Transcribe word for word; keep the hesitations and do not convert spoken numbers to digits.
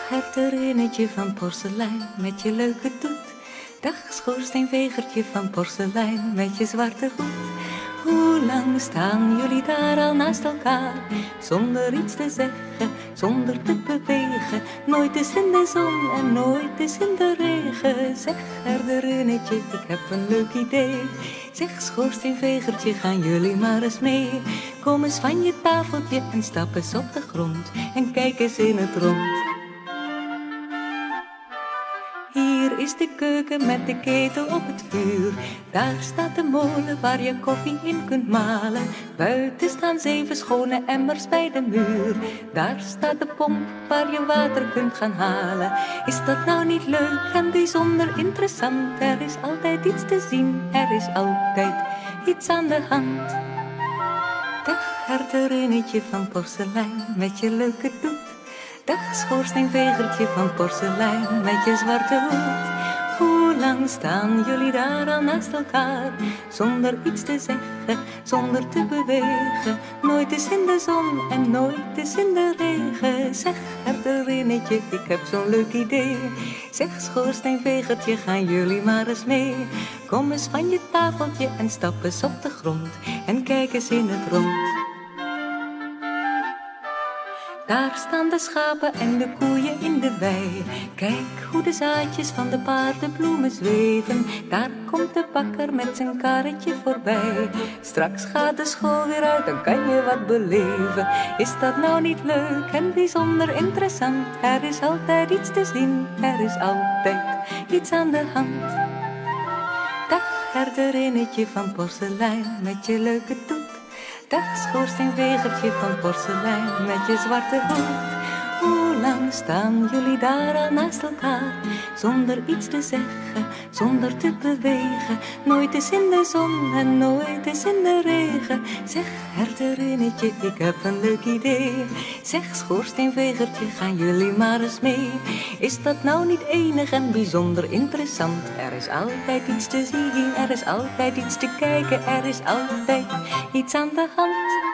herterinnetje van porselein met je leuke toet. Dag schoorsteenvegertje van porselein met je zwarte hoed. Hoe lang staan jullie daar al naast elkaar, zonder iets te zeggen, zonder te bewegen? Nooit eens in de zon en nooit eens in de regen. Zeg herderinnetje, ik heb een leuk idee. Zeg schoorsteenvegertje, gaan jullie maar eens mee. Kom eens van je tafeltje en stap eens op de grond en kijk eens in het rond. Hier is de keuken met de ketel op het vuur. Daar staat de molen waar je koffie in kunt malen. Buiten staan zeven schone emmers bij de muur. Daar staat de pomp waar je water kunt gaan halen. Is dat nou niet leuk en bijzonder interessant? Er is altijd iets te zien, er is altijd iets aan de hand. Dag herterinnetje van porselein met je leuke doet. Dag schoorsteenvegertje van porselein met je zwarte hoed. Hoe lang staan jullie daar al naast elkaar, zonder iets te zeggen, zonder te bewegen? Nooit eens in de zon en nooit eens in de regen. Zeg herderinnetje, ik heb zo'n leuk idee. Zeg schoorsteenvegertje, gaan jullie maar eens mee. Kom eens van je tafeltje en stap eens op de grond en kijk eens in het rond. Daar staan de schapen en de koeien in de wei. Kijk hoe de zaadjes van de paardenbloemen zweven. Daar komt de bakker met zijn karretje voorbij. Straks gaat de school weer uit, dan kan je wat beleven. Is dat nou niet leuk en bijzonder interessant? Er is altijd iets te zien, er is altijd iets aan de hand. Dag herderinnetje van porselein met je leuke toet. Dag schoorsteenvegertje van porselein met je zwarte hoed. Hoe lang staan jullie daar al naast elkaar, zonder iets te zeggen, zonder te bewegen? Nooit eens in de zon en nooit eens in de regen. Zeg herderinnetje, ik heb een leuk idee. Zeg schoorsteenvegertje, gaan jullie maar eens mee. Is dat nou niet enig en bijzonder interessant? Er is altijd iets te zien, er is altijd iets te kijken, er is altijd iets aan de hand.